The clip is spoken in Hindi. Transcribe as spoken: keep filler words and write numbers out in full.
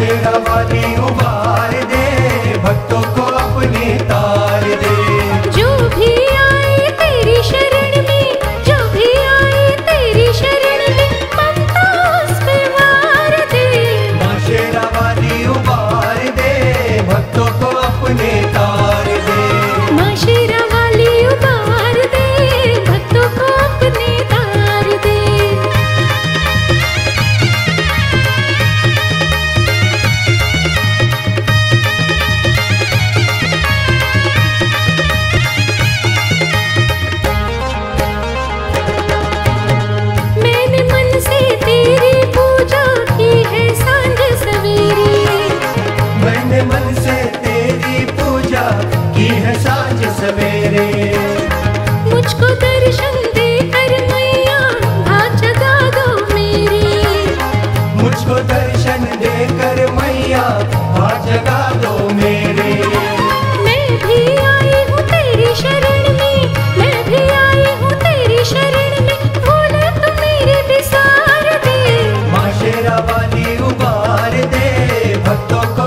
शेरा वाली उबार दे, भक्तों को अपने तार दे। जो भी आए तेरी शरण में, जो भी आए तेरी शरण में, ममता उस पे वार दे। माँ शेरा वाली उबार दे, भक्तों को अपने तार दे। माँ शेरा वाली उबार दे, भक्तों को अपने तार दे। मैंने मन से तेरी पूजा की है सांझ सवेरे। मैंने मन से तेरी पूजा की है सांझ सवेरे। मुझको दर्शन देकर मैया भाग जगा दो मेरी। मुझको दर्शन देकर मैया आज जगा दो मेरे। मैं भी आई हूँ तेरी शरण में, मैं भी आई हूँ तेरी शरण में, भूले तो मेरे बिसार दे। माँ शेरा वाली उबार दे, भक्तों